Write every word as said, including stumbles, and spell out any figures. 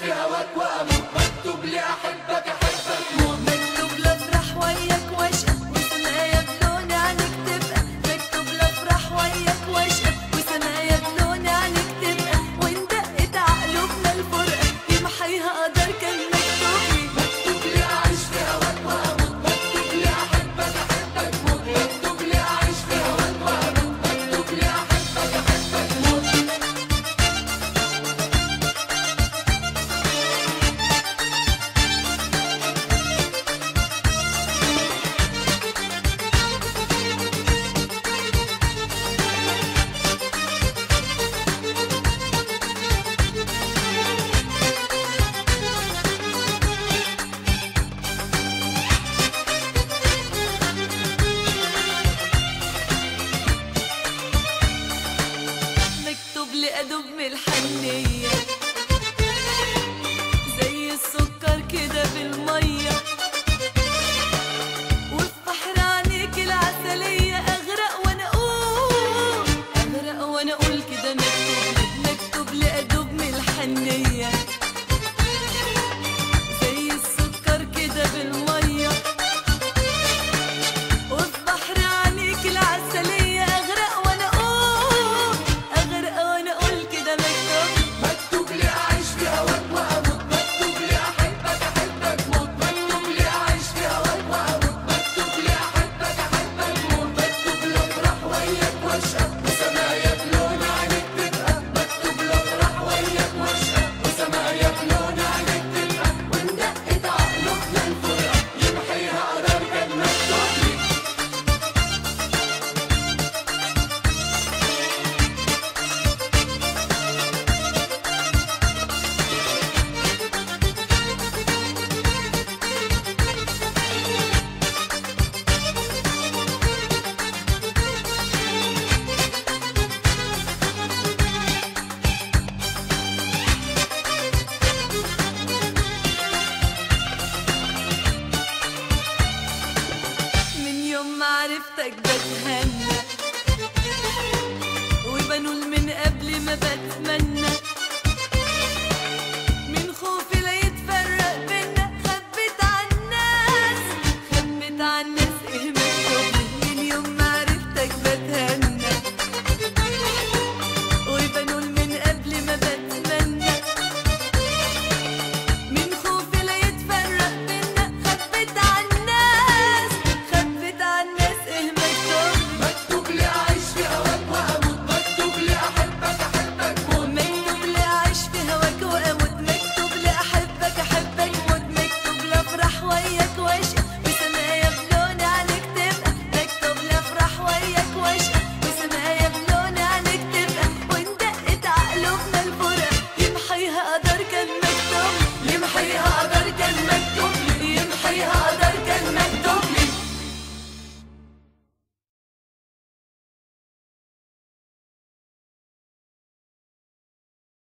في هواك واموت، مكتوب لي احبك احبك موت. مكتوب لافرح وياك واشقى وسمايا بلون عينك تبقى، مكتوب لافرح وياك واشقى وسمايا بلون عينك تبقى، وان دقت عقلبنا الفرقة يمحيها قدر كان مكتوب لي. مكتوب لي اعيش في هواك واموت، مكتوب لي احبك احبك موت، مكتوب لي اعيش في هواك واموت، مكتوب لي احبك احبك موت. مكتوب لي أدوب من الحنية زي السكر كده بالمية، وفي بحر عينيك العسلية أغرق وأنا أقول أغرق وأنا أقول كده. مكتوب لي مكتوب لي أدوب من الحنية زي السكر كده بالمية، وفي بحر عينيك العسلية أغرق وأنا أقول أغرق وأنا أقول كده. مكتوب مكتوب لي اعيش في هواك واموت، مكتوب لي احبك احبك موت، مكتوب لي اعيش في هواك واموت، مكتوب لي احبك احبك موت، مكتوب لي افرح وياك واشقى وسمايا بلون عينك تبقى، مكتوب لي افرح وياك واشقى وسمايا بلون عينك تبقى، وان دقت عقلبنا الفرقة يمحيها قرار كان مكتوب لي. من يوم ما عرفتك بتهنى